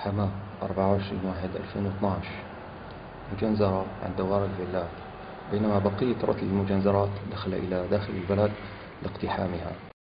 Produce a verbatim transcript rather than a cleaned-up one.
حماة أربعة وعشرين واحد ألفين واثناشر، مجنزرة عند دوار الفيلات، بينما بقية رتل المجنزرات دخل إلى داخل البلد لاقتحامها.